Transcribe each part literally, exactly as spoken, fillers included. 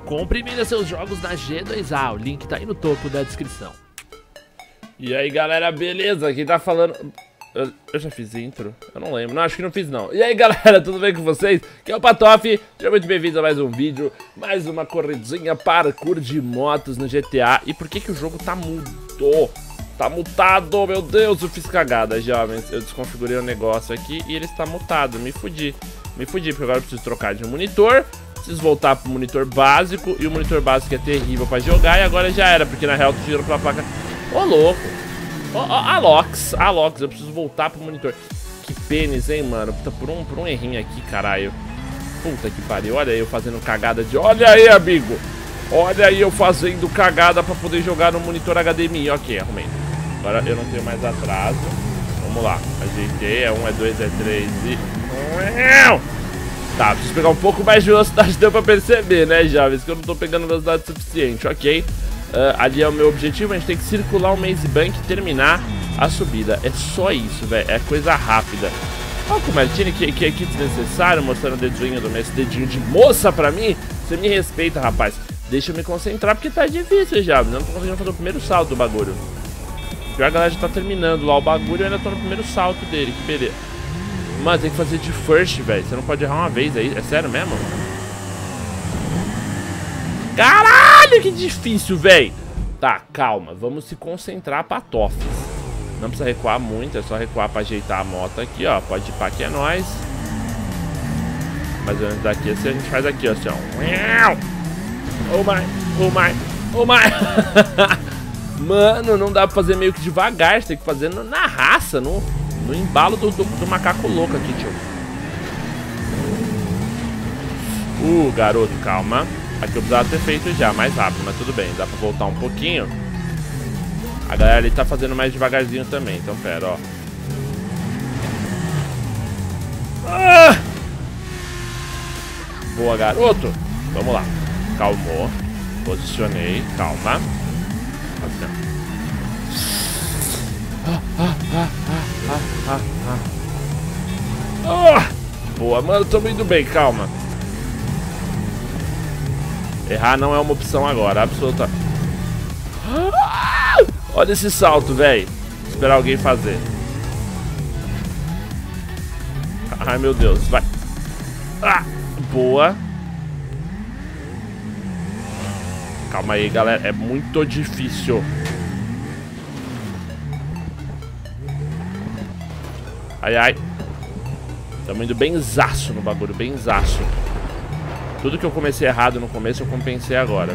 Compre e venda seus jogos na G dois A, o link tá aí no topo da descrição. E aí galera, beleza? Quem tá falando... Eu, eu já fiz intro? Eu não lembro, não, acho que não fiz não. E aí galera, tudo bem com vocês? Aqui é o Patof, sejam muito bem-vindos a mais um vídeo. Mais uma corridinha parkour de motos no G T A. E por que que o jogo tá mudou? Tá mutado, meu Deus, eu fiz cagada, jovens. Eu desconfigurei o negócio aqui e ele está mutado, me fudi. Me fudi, porque agora eu preciso trocar de monitor. Preciso voltar pro monitor básico. E o monitor básico é terrível pra jogar. E agora já era, porque na real tu tirou pela placa. Ô, louco. Ô, ô, Alox, Alox, eu preciso voltar pro monitor. Que pênis, hein, mano. Puta, por um, por um errinho aqui, caralho. Puta que pariu, olha aí eu fazendo cagada de... Olha aí, amigo. Olha aí eu fazendo cagada pra poder jogar no monitor H D M I. Ok, arrumei. Agora eu não tenho mais atraso. Vamos lá, ajeitei, é um, é dois, é três e... Tá, preciso pegar um pouco mais de velocidade, deu pra perceber, né, jovens? Que eu não tô pegando velocidade suficiente, ok. Uh, ali é o meu objetivo, a gente tem que circular o Maze Bank e terminar a subida. É só isso, velho, é coisa rápida. Olha como é, Tini, que, que, que desnecessário, mostrando o dedinho do meu, esse dedinho de moça pra mim. Você me respeita, rapaz. Deixa eu me concentrar, porque tá difícil, já. Eu não tô conseguindo fazer o primeiro salto do bagulho. Pior, a galera já tá terminando lá o bagulho e eu ainda tô no primeiro salto dele, que beleza. Mano, tem que fazer de first, velho. Você não pode errar uma vez aí, é sério mesmo? Caralho, que difícil, velho. Tá, calma, vamos se concentrar, Patofes. Não precisa recuar muito, é só recuar pra ajeitar a moto aqui, ó. Pode ir pra que é nóis. Mas antes daqui, assim, a gente faz aqui, ó, assim, ó. Oh my, oh my, oh my. Mano, não dá pra fazer meio que devagar, você tem que fazer na raça, no, no embalo do, do, do macaco louco aqui, tio. Uh, garoto, calma. Aqui eu precisava ter feito já, mais rápido, mas tudo bem, dá pra voltar um pouquinho. A galera ali tá fazendo mais devagarzinho também, então pera, ó. Ah! Boa, garoto. Vamos lá. Calmou. Posicionei, calma. Assim, ah, ah, ah, ah, ah, ah. Oh! Boa, mano, tô indo bem, calma. Errar não é uma opção agora, absoluta. Ah! Olha esse salto, velho. Esperar alguém fazer. Ai, meu Deus, vai. Ah, boa. Calma aí, galera, é muito difícil. Ai, ai. Tamo indo benzaço no bagulho, benzaço. Tudo que eu comecei errado no começo, eu compensei agora.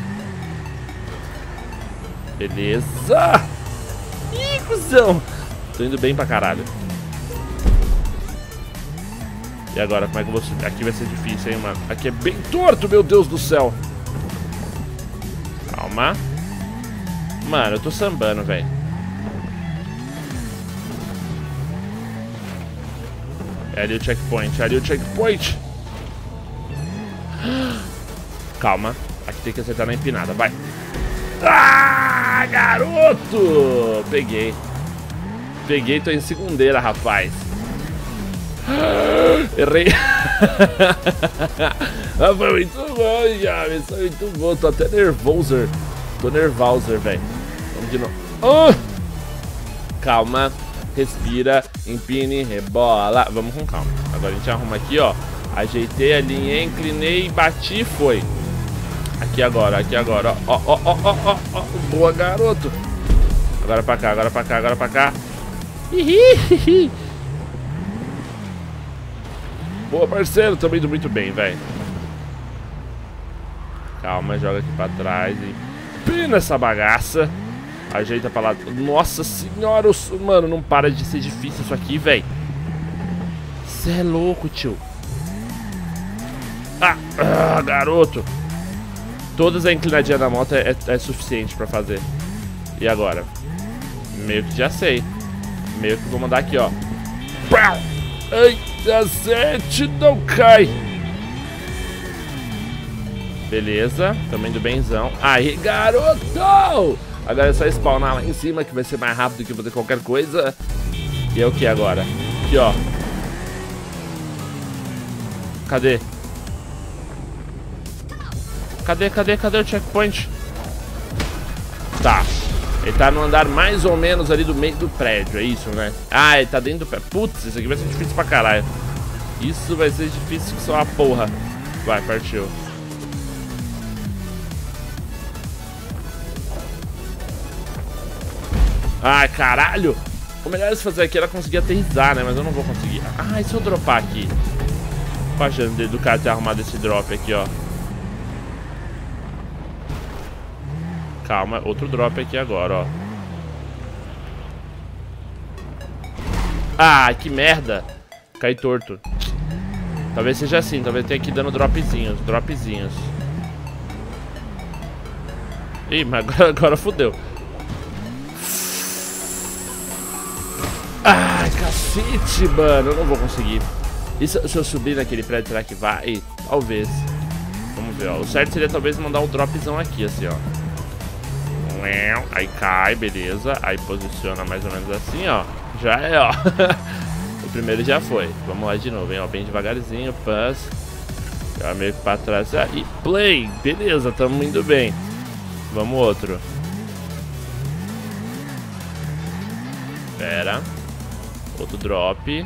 Beleza. Ih, cuzão. Tô indo bem pra caralho. E agora, como é que eu vou subir? Aqui vai ser difícil, hein, mano. Aqui é bem torto, meu Deus do céu. Calma. Mano, eu tô sambando, velho. É ali o checkpoint, é ali o checkpoint. Calma, aqui tem que acertar na empinada, vai. Ah, garoto! Peguei. Peguei, tô em segundeira, rapaz. Errei. Ah, foi muito bom, já. Foi muito bom, tô até nervoso. Tô nervoso, velho. Vamos de novo. Oh! Calma, respira, empine, rebola. Vamos com calma. Agora a gente arruma aqui, ó. Ajeitei a linha, inclinei, bati e foi. Aqui agora, aqui agora, ó, ó, ó, ó, ó, ó. Boa, garoto. Agora pra cá, agora pra cá, agora pra cá. Hihihihi. Boa, parceiro, tamo indo muito bem, velho. Calma, joga aqui pra trás e pina essa bagaça. Ajeita pra lá. Nossa senhora, mano, não para de ser difícil isso aqui, velho. Cê é louco, tio. Ah, ah, garoto. Todas a inclinadinha da moto é, é, é suficiente pra fazer. E agora? Meio que já sei. Meio que vou mandar aqui, ó. Ai, acerte, não cai. Beleza, tamo indo benzão. Aí, garoto! Agora é só spawnar lá em cima, que vai ser mais rápido que fazer qualquer coisa. E é o que agora? Aqui, ó. Cadê? Cadê, cadê, cadê o checkpoint? Tá. Ele tá no andar mais ou menos ali do meio do prédio, é isso, né? Ah, ele tá dentro do prédio. Putz, isso aqui vai ser difícil pra caralho. Isso vai ser difícil que só uma porra. Vai, partiu. Ai, caralho. O melhor de se fazer aqui era conseguir aterrissar, né? Mas eu não vou conseguir. Ah, e se eu dropar aqui? Qual a chance do cara ter arrumado esse drop aqui, ó? Calma, outro drop aqui agora, ó. Ah, que merda. Cai torto. Talvez seja assim, talvez tenha aqui dando dropzinhos, dropzinhos. Ih, mas agora, agora fodeu. Ai, cacete, mano, eu não vou conseguir. E se, se eu subir naquele prédio, será que vai? Talvez. Vamos ver, ó. O certo seria talvez mandar um dropzão aqui, assim, ó. Aí cai, beleza. Aí posiciona mais ou menos assim, ó. Já é, ó. O primeiro já foi. Vamos lá de novo, hein, ó. Bem devagarzinho, pass. Já meio que pra trás. Ah, e play, beleza, tamo indo bem. Vamos outro. Pera. Outro drop.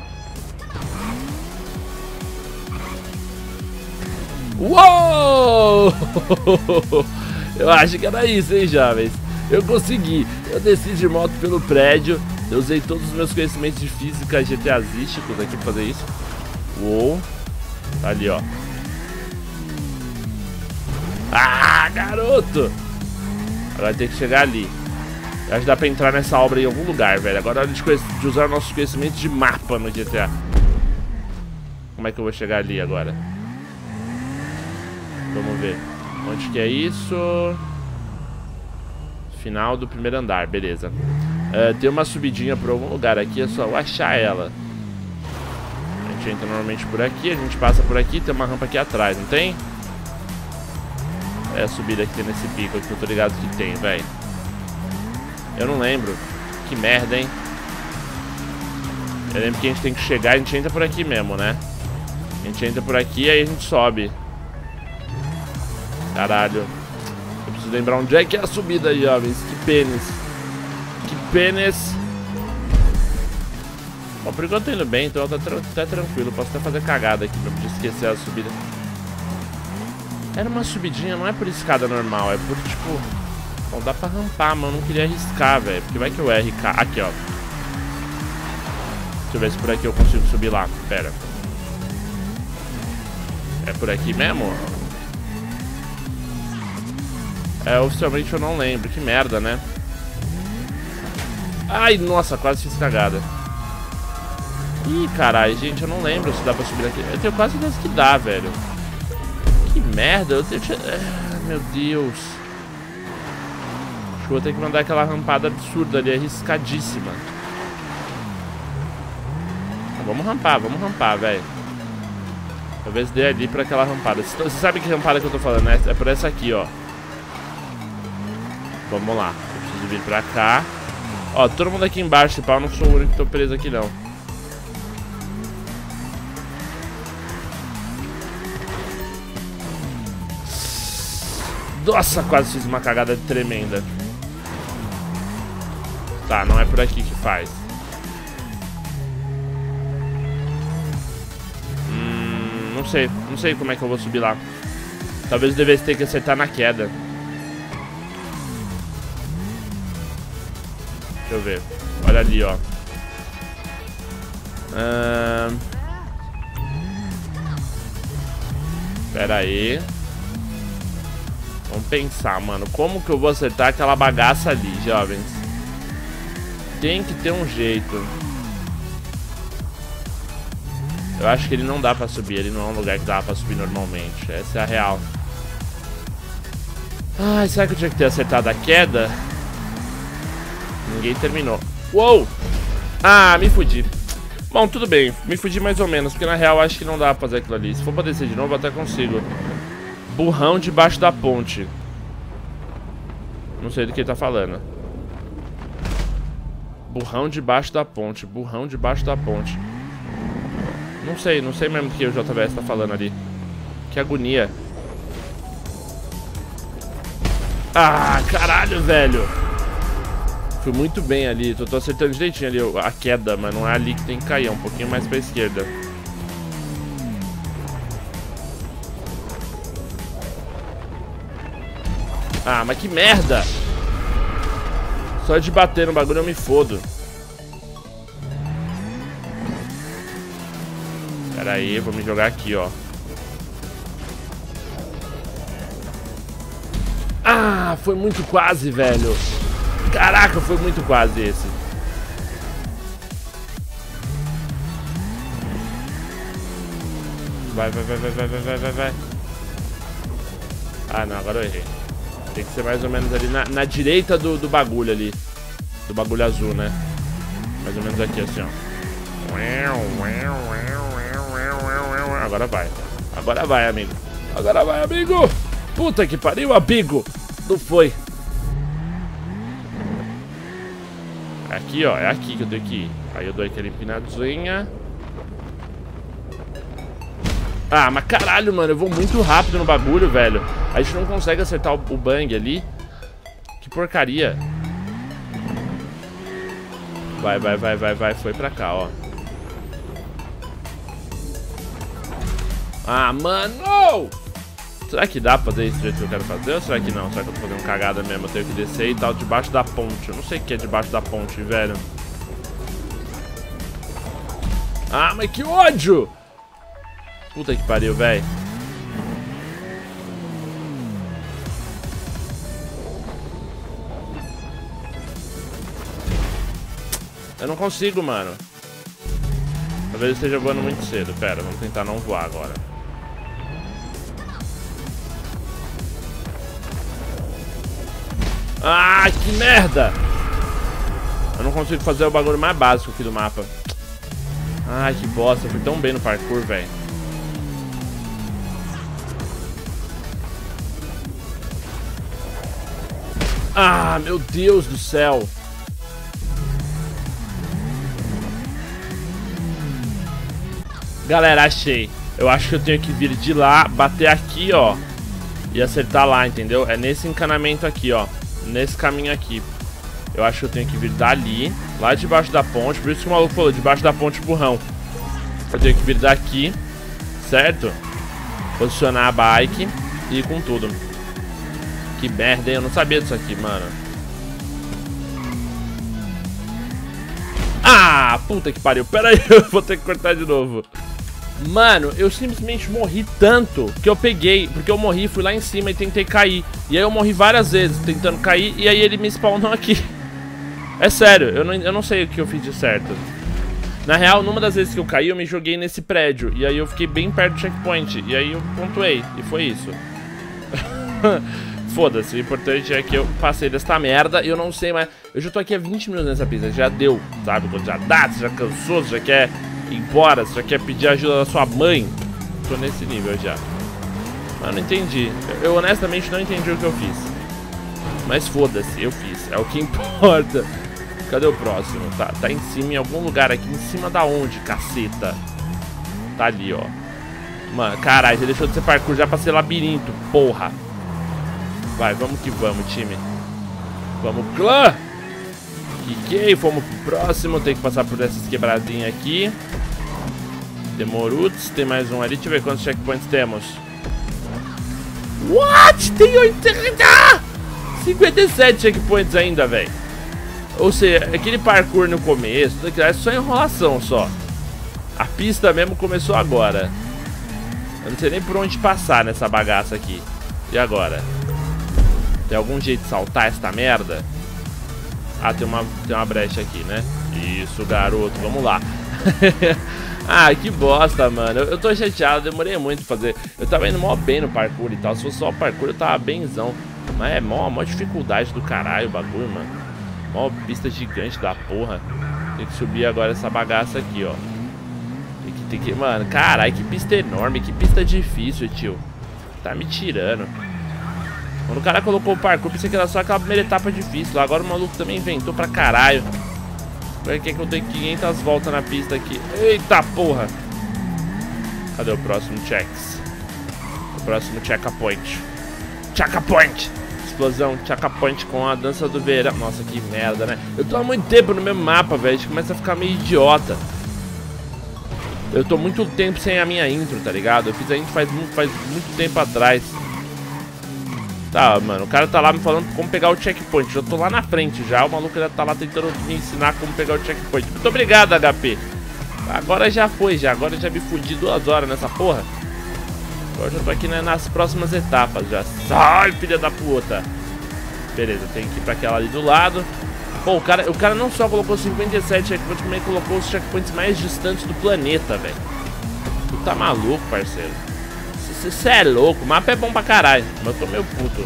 Uou! Eu acho que era isso, hein, jovens? Eu consegui. Eu desci de moto pelo prédio. Eu usei todos os meus conhecimentos de física GTAzísticos aqui pra fazer isso. Uou. Tá ali, ó. Ah, garoto! Agora tem que chegar ali. Eu acho que dá pra entrar nessa obra em algum lugar, velho. Agora é hora de, de usar nossos conhecimentos de mapa no G T A. Como é que eu vou chegar ali agora? Vamos ver. Onde que é isso? Final do primeiro andar, beleza. Uh, tem uma subidinha por algum lugar aqui, é só eu achar ela. A gente entra normalmente por aqui, a gente passa por aqui, tem uma rampa aqui atrás, não tem? É a subida que tem nesse pico aqui, eu tô ligado que tem, velho. Eu não lembro. Que merda, hein? Eu lembro que a gente tem que chegar, a gente entra por aqui mesmo, né? A gente entra por aqui e aí a gente sobe. Caralho. Eu preciso lembrar onde é que é a subida, jovens. Que pênis. Que pênis. Bom, por enquanto eu tô indo bem, então tá tra até tranquilo. Posso até fazer cagada aqui pra não esquecer a subida. Era uma subidinha, não é por escada normal, é por tipo... Bom, dá pra rampar, mas eu não queria arriscar, velho. Porque vai que o R K... Aqui, ó. Deixa eu ver se por aqui eu consigo subir lá. Pera. É por aqui mesmo? É, oficialmente eu não lembro. Que merda, né? Ai, nossa, quase fiz cagada. Ih, caralho, gente, eu não lembro se dá pra subir aqui. Eu tenho quase certeza que dá, velho. Que merda, eu tenho... Ah, meu Deus. Acho que eu vou ter que mandar aquela rampada absurda ali, arriscadíssima. Vamos rampar, vamos rampar, velho. Talvez dê ali pra aquela rampada. Você sabe que rampada que eu tô falando, né? É por essa aqui, ó. Vamos lá. Eu preciso vir pra cá. Ó, todo mundo aqui embaixo, pau. Eu não sou o único que tô preso aqui, não. Nossa, quase fiz uma cagada tremenda. Tá, não é por aqui que faz. Hum, não sei, não sei como é que eu vou subir lá. Talvez eu devesse ter que acertar na queda. Deixa eu ver. Olha ali, ó. Hum... Pera aí. Vamos pensar, mano. Como que eu vou acertar aquela bagaça ali, jovens? Tem que ter um jeito. Eu acho que ele não dá pra subir. Ele não é um lugar que dá pra subir normalmente. Essa é a real. Ai, será que eu tinha que ter acertado a queda? Ninguém terminou. Uou! Ah, me fudi. Bom, tudo bem. Me fudi mais ou menos. Porque na real acho que não dá pra fazer aquilo ali. Se for pra descer de novo, eu até consigo. Burrão debaixo da ponte. Não sei do que ele tá falando. Burrão debaixo da ponte. Burrão debaixo da ponte. Não sei, não sei mesmo do que o J V S tá falando ali. Que agonia. Ah, caralho, velho. Fui muito bem ali. Tô, tô acertando direitinho ali a queda, mas não é ali que tem que cair. É um pouquinho mais pra esquerda. Ah, mas que merda. Só de bater no bagulho eu me fodo. Pera aí, vou me jogar aqui, ó. Ah, foi muito quase, velho. Caraca, foi muito quase esse. Vai, vai, vai, vai, vai, vai, vai, vai. Ah, não, agora eu errei. Tem que ser mais ou menos ali na, na direita do, do bagulho ali. Do bagulho azul, né? Mais ou menos aqui, assim, ó. Agora vai. Agora vai, amigo. Agora vai, amigo. Puta que pariu, amigo. Não foi. Aqui, ó. É aqui que eu tenho que ir. Aí eu dou aquela empinadinha. Ah, mas caralho, mano. Eu vou muito rápido no bagulho, velho. A gente não consegue acertar o, o bang ali. Que porcaria. Vai, vai, vai, vai, vai. Foi pra cá, ó. Ah, mano! Será que dá pra fazer isso do jeito que eu quero fazer? Ou será que não? Será que eu tô fazendo cagada mesmo? Eu tenho que descer e tal, debaixo da ponte. Eu não sei o que é debaixo da ponte, velho. Ah, mas que ódio! Puta que pariu, velho. Eu não consigo, mano. Talvez eu esteja voando muito cedo. Pera, vamos tentar não voar agora. Ah, que merda! Eu não consigo fazer o bagulho mais básico aqui do mapa. Ai, que bosta. Eu fui tão bem no parkour, velho. Ah, meu Deus do céu. Galera, achei. Eu acho que eu tenho que vir de lá, bater aqui, ó. E acertar lá, entendeu? É nesse encanamento aqui, ó. Nesse caminho aqui. Eu acho que eu tenho que vir dali, lá debaixo da ponte. Por isso que o maluco falou, debaixo da ponte, burrão. Eu tenho que vir daqui, certo? Posicionar a bike e ir com tudo. Que merda, hein? Eu não sabia disso aqui, mano. Ah, puta que pariu. Pera aí, eu vou ter que cortar de novo. Mano, eu simplesmente morri tanto que eu peguei, porque eu morri, fui lá em cima e tentei cair. E aí eu morri várias vezes tentando cair e aí ele me spawnou aqui. É sério, eu não, eu não sei o que eu fiz de certo. Na real, numa das vezes que eu caí, eu me joguei nesse prédio. E aí eu fiquei bem perto do checkpoint. E aí eu pontuei, e foi isso. Foda-se, o importante é que eu passei desta merda e eu não sei mais. Eu já tô aqui há vinte minutos nessa pista, já deu, sabe? Quando já dá, você já cansou, você já quer ir embora, você já quer pedir ajuda da sua mãe. Tô nesse nível já. Mas não entendi. Eu, eu honestamente não entendi o que eu fiz. Mas foda-se, eu fiz. É o que importa. Cadê o próximo? Tá, tá em cima, em algum lugar aqui. Em cima da onde, caceta? Tá ali, ó. Mano, caralho, já deixou de ser parkour já pra ser labirinto, porra. Vai, vamos que vamos, time. Vamos, clã! Quiquei, fomos pro próximo. Tem que passar por essas quebradinhas aqui. Demoruts, tem mais um ali. Deixa eu ver quantos checkpoints temos. What? Tem oitenta! cinquenta e sete checkpoints ainda, velho. Ou seja, aquele parkour no começo, é só enrolação só. A pista mesmo começou agora. Eu não sei nem por onde passar nessa bagaça aqui. E agora? Tem algum jeito de saltar esta merda? Ah, tem uma, tem uma brecha aqui, né? Isso, garoto, vamos lá. Ah, que bosta, mano. Eu, eu tô chateado, demorei muito pra fazer. Eu tava indo mó bem no parkour e tal. Se fosse só o parkour, eu tava benzão. Mas é mó, mó dificuldade do caralho o bagulho, mano. Mó pista gigante da porra. Tem que subir agora essa bagaça aqui, ó. Tem que, tem que... Mano, caralho, que pista enorme. Que pista difícil, tio. Tá me tirando. Quando o cara colocou o parkour, pensei que era só aquela primeira etapa difícil. Agora o maluco também inventou pra caralho. Agora quer que eu tenho quinhentas voltas na pista aqui. Eita porra. Cadê o próximo checks? O próximo checkpoint. Checkpoint. explosão, checkpoint com a dança do verão. Nossa, que merda, né? Eu tô há muito tempo no mesmo mapa, velho. A gente começa a ficar meio idiota. Eu tô muito tempo sem a minha intro, tá ligado? Eu fiz a intro faz, faz muito tempo atrás. Tá, mano, o cara tá lá me falando como pegar o checkpoint. Eu tô lá na frente já, o maluco já tá lá tentando me ensinar como pegar o checkpoint. Muito obrigado, H P. Agora já foi, já. Agora já me fudi duas horas nessa porra. Agora já tô aqui, né, nas próximas etapas já. Sai, filha da puta. Beleza, tem que ir pra aquela ali do lado. Pô, o cara, o cara não só colocou cinquenta e sete checkpoints, como ele colocou os checkpoints mais distantes do planeta, velho. Tu tá maluco, parceiro. Você é louco, o mapa é bom pra caralho, mas eu tô meio puto.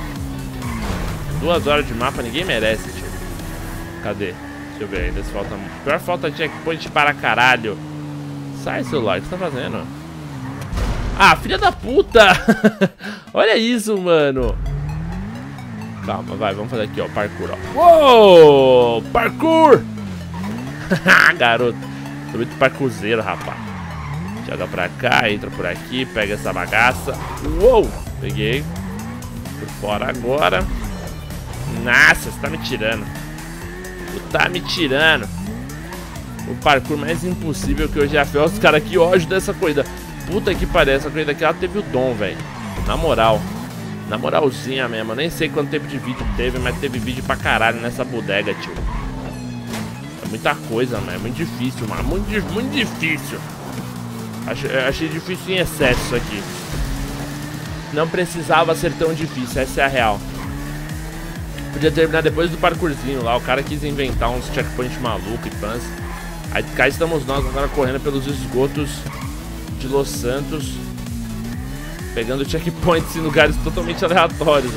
Duas horas de mapa ninguém merece, tio. Cadê? Deixa eu ver ainda se falta. Pior falta de checkpoint para caralho. Sai, celular, o que você tá fazendo? Ah, filha da puta! Olha isso, mano. Calma, vai, vamos fazer aqui, ó, parkour, ó. Uou! Parkour! Garoto, tô muito parkourzeiro, rapaz. Joga pra cá, entra por aqui, pega essa bagaça. Uou! Peguei. Por fora agora. Nossa, você tá me tirando. Tu tá me tirando. O parkour mais impossível que eu já fiz. Olha os caras que ódio dessa corrida. Puta que pariu, essa corrida aqui ela teve o dom, velho. Na moral. Na moralzinha mesmo. Eu nem sei quanto tempo de vídeo teve, mas teve vídeo pra caralho nessa bodega, tio. É muita coisa, mano. É muito difícil, mano. Muito, muito difícil. Achei, achei difícil em excesso isso aqui. Não precisava ser tão difícil, essa é a real. Podia terminar depois do parkourzinho lá. O cara quis inventar uns checkpoints malucos e fãs. Aí cá estamos nós agora correndo pelos esgotos de Los Santos, pegando checkpoints em lugares totalmente aleatórios.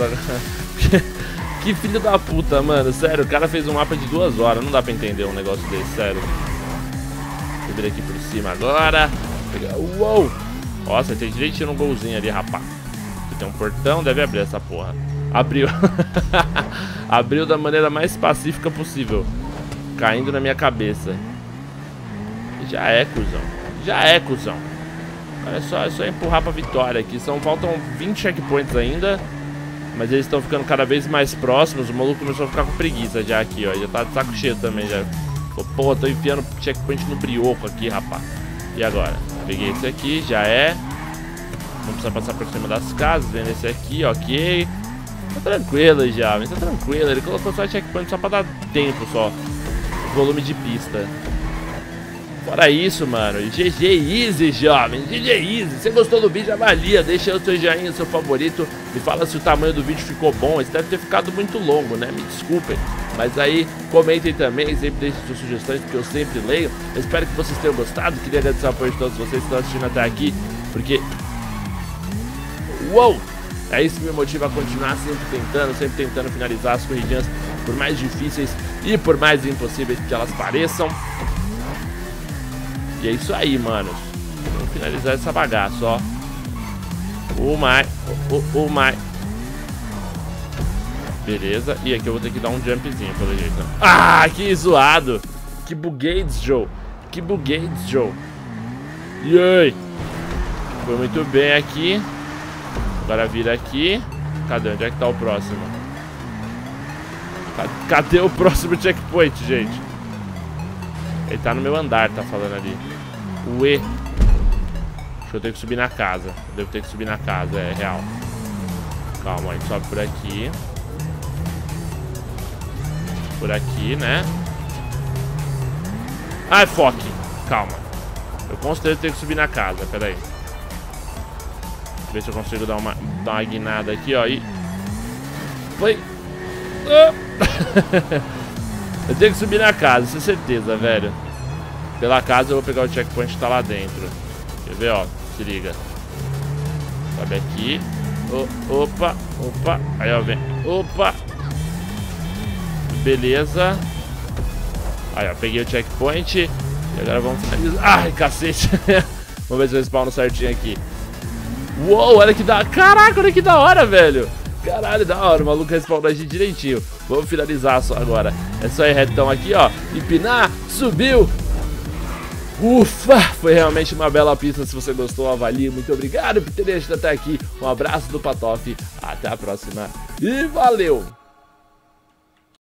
Que filho da puta, mano. Sério, o cara fez um mapa de duas horas. Não dá pra entender um negócio desse, sério. Subir aqui por cima agora. Pegar... Uou! Nossa, tem direitinho no golzinho ali, rapaz. Aqui tem um portão, deve abrir essa porra. Abriu. Abriu da maneira mais pacífica possível. Caindo na minha cabeça. Já é, cuzão. Já é, cuzão. É só, é só empurrar pra vitória aqui. São, faltam vinte checkpoints ainda. Mas eles estão ficando cada vez mais próximos. O maluco começou a ficar com preguiça já aqui, ó. Já tá de saco cheio também, já. Pô, porra, tô enfiando checkpoint no brioco aqui, rapaz. E agora? Peguei esse aqui, já é. Não precisa passar por cima das casas. Vendo esse aqui, ok. Tá tranquilo já, mas tá tranquilo. Ele colocou só checkpoint só pra dar tempo só. Volume de pista. Fora isso, mano, G G Easy, jovem, G G Easy. Se você gostou do vídeo, avalia, deixa o seu joinha, seu favorito. Me fala se o tamanho do vídeo ficou bom. Esse deve ter ficado muito longo, né? Me desculpem. Mas aí, comentem também, sempre deixem suas sugestões, porque eu sempre leio. Eu espero que vocês tenham gostado. Queria agradecer o apoio de todos vocês que estão assistindo até aqui, porque... Uou! É isso que me motiva a continuar sempre tentando, sempre tentando finalizar as corridinhas, por mais difíceis e por mais impossíveis que elas pareçam. E é isso aí, manos. Vamos finalizar essa bagaça, ó. O mais, o, o mais. Beleza. E aqui eu vou ter que dar um jumpzinho, pelo jeito. Ah, que zoado. Que bugueiros, Joe. Que bugueiros, Joe. E aí? Foi muito bem aqui. Agora vira aqui. Cadê? Onde é que tá o próximo? Cadê o próximo checkpoint, gente? Ele tá no meu andar, tá falando ali. Ué. Acho que eu tenho que subir na casa. Eu devo ter que subir na casa, é real. Calma, a gente sobe por aqui. Por aqui, né? Ai, foque. Calma. Eu com certeza tenho que subir na casa, pera aí. Ver se eu consigo dar uma, dar uma guinada aqui, ó. E... Foi. Ah. Eu tenho que subir na casa, isso é certeza, velho. Pela casa eu vou pegar o checkpoint que tá lá dentro. Quer ver, ó? Se liga. Sobe aqui. Oh, opa, opa. Aí, ó, vem. Opa. Beleza. Aí, ó, peguei o checkpoint. E agora vamos finalizar. Ai, cacete. Vamos ver se eu spawno certinho aqui. Uou, olha que da... Caraca, olha que da hora, velho. Caralho, da hora, o maluco respawnou a gente direitinho. Vamos finalizar só agora. É só ir retão aqui, ó. Empinar, subiu. Ufa, foi realmente uma bela pista. Se você gostou, avalie. Muito obrigado por ter deixado até aqui. Um abraço do Patof, até a próxima e valeu!